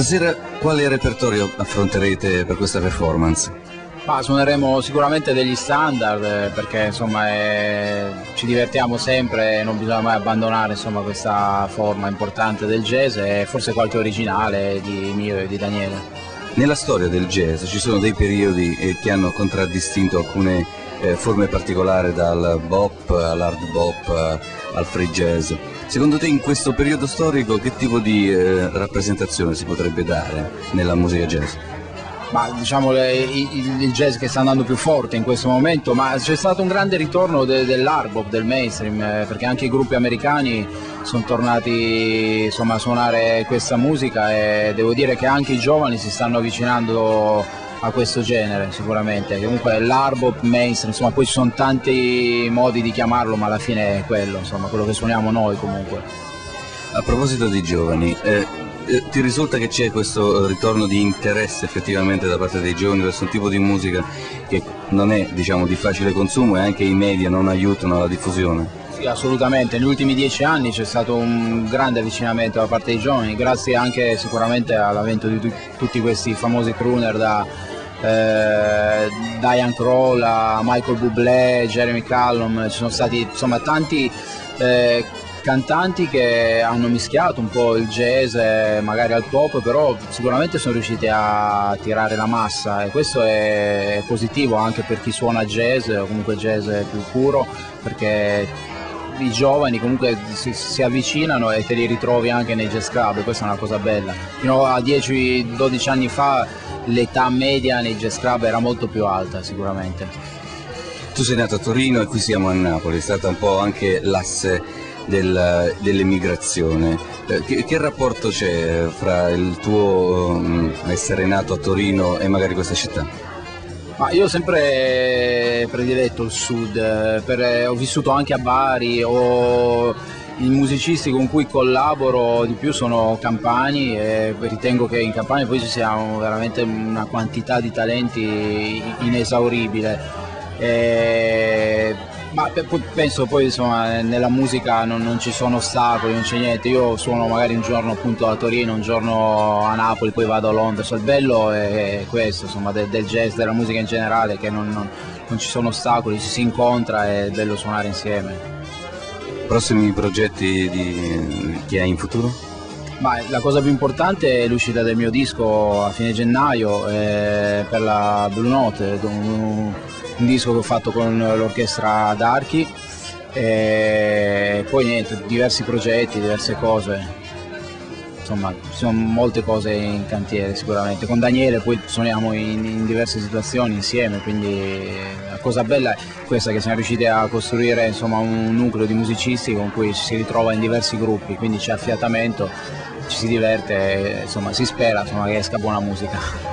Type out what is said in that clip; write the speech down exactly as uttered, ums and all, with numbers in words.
Stasera quale repertorio affronterete per questa performance? Ma suoneremo sicuramente degli standard perché insomma è... ci divertiamo sempre e non bisogna mai abbandonare insomma, questa forma importante del jazz e forse qualche originale di mio e di Daniele. Nella storia del jazz ci sono dei periodi eh, che hanno contraddistinto alcune eh, forme particolari, dal bop all'hard bop al free jazz. Secondo te in questo periodo storico che tipo di eh, rappresentazione si potrebbe dare nella musica jazz? Ma diciamo il, il jazz che sta andando più forte in questo momento, ma c'è stato un grande ritorno de, dell'hard bop, del mainstream, eh, perché anche i gruppi americani sono tornati insomma, a suonare questa musica e devo dire che anche i giovani si stanno avvicinando a questo genere sicuramente. Comunque l'hard bop mainstream, insomma poi ci sono tanti modi di chiamarlo, ma alla fine è quello, insomma, quello che suoniamo noi comunque. A proposito di giovani, eh, eh, ti risulta che c'è questo ritorno di interesse effettivamente da parte dei giovani verso un tipo di musica che non è diciamo di facile consumo e anche i media non aiutano alla diffusione? Sì, assolutamente, negli ultimi dieci anni c'è stato un grande avvicinamento da parte dei giovani, grazie anche sicuramente all'avvento di tu tutti questi famosi crooner da eh, Diane Kroll a Michael Bublé, Jeremy Callum. Ci sono stati insomma tanti eh, cantanti che hanno mischiato un po' il jazz e magari al pop, però sicuramente sono riusciti a tirare la massa e questo è positivo anche per chi suona jazz o comunque jazz più puro, perché i giovani comunque si, si avvicinano e te li ritrovi anche nei jazz club e questa è una cosa bella. Fino a dieci dodici anni fa l'età media nei jazz club era molto più alta sicuramente. Tu sei nato a Torino e qui siamo a Napoli, è stata un po' anche l'asse del, dell'emigrazione. Eh, che, che rapporto c'è fra il tuo um, essere nato a Torino e magari questa città? Ma io ho sempre prediletto il sud, per, ho vissuto anche a Bari, ho, i musicisti con cui collaboro di più sono campani e ritengo che in Campania poi ci sia veramente una quantità di talenti inesauribile. E, ma penso poi insomma nella musica non, non ci sono ostacoli, non c'è niente. Io suono magari un giorno appunto a Torino, un giorno a Napoli, poi vado a Londra. Cioè, il bello è questo, insomma, del, del jazz, della musica in generale, che non, non, non ci sono ostacoli, ci si incontra e è bello suonare insieme. Prossimi progetti di, che hai in futuro? Ma la cosa più importante è l'uscita del mio disco a fine gennaio eh, per la Blue Note, un, un disco che ho fatto con l'orchestra d'Archi e poi niente, diversi progetti, diverse cose, insomma ci sono molte cose in cantiere sicuramente. Con Daniele poi suoniamo in, in diverse situazioni insieme, quindi la cosa bella è questa, che siamo riusciti a costruire insomma un nucleo di musicisti con cui ci si ritrova in diversi gruppi, quindi c'è affiatamento, ci si diverte e insomma si spera insomma, che esca buona musica.